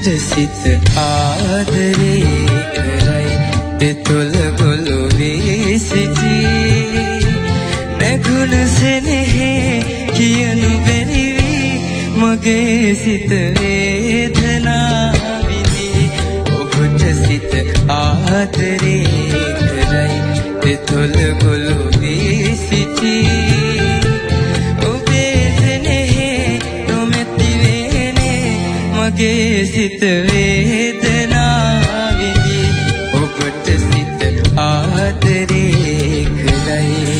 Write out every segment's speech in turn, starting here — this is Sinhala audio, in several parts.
ඔබට සිත ආදරේ කරයි දෙතොල ගොළු වී සිටී නැගුණ සෙනෙහේ කියනු බැරි වී මගේ සිත වේදනා විඳී ඔබට සිත ආදරේ කරයි දෙතොල ගොළු වී සිටී ඔබේ සෙනෙහේ නොමැති වේනේ මගේ සිත වේදනා විඳී ඔබට සිත ආදරේ කරයි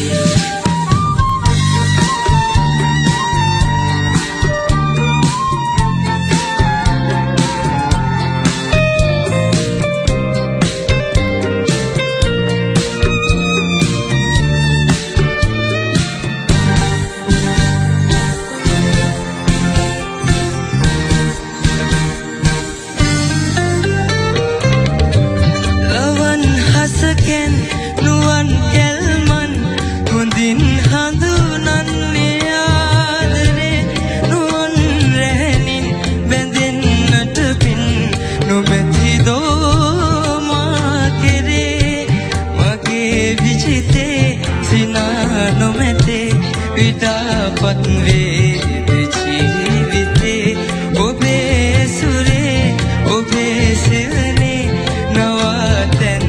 නුවන් කැල්මන් හොඳින් හඳුනන්නේ ආදරේ නුවන් රැහෙනින් බැඳෙන්නට පින් නොමැති දෝ මා කෙරේ මගේ විජිතේ සිනා නොමැතේ විඩාපත් වේද ජීවිතේ ඔබේ සුරේ ඔබේ සෙවනේ නවතැන්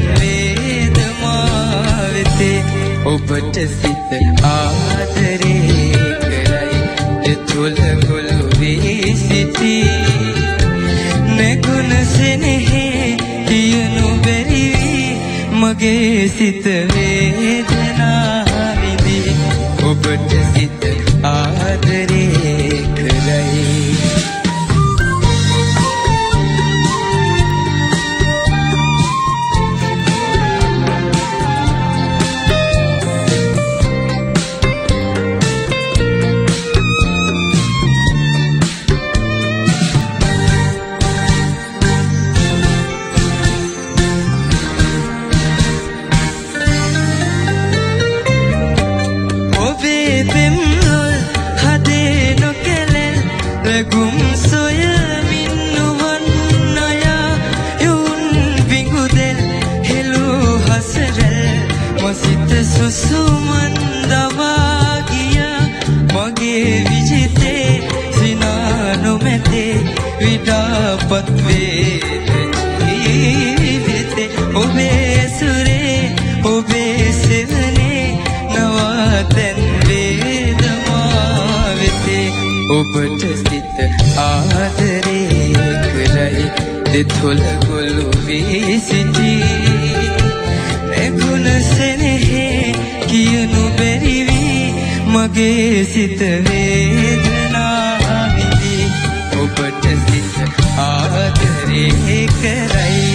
ඔබට සිත ආදරේ කරයි දෙතොල ගොළු වී සිටී නැගුණ සෙනෙහේ කියනු බැරි වී මගේ සිත වේදනා විඳී ඔබට සිත ආදරේ කරයි ගුම් සොයමින් නුවන් අයා යුන් විඟුදෙල් හෙළු හසරැල් මසිත සුසුමන් දවා ගියා මගේ විජිතේ සිනා නොමැතේ විඩාපත් වේද ජීවිතේ ඔබේ සුරේ ඔබේ සෙවනේ නවතැන් වේද මා වෙතේ ඔබට සිත ආදරේ කරයි දෙතොල ගොළු වී සිටී නැගුණ සෙනෙහේ කියනු බැරි වී මගේ සිත වේදනා විඳී ඔබට සිත ආදරේ කරයි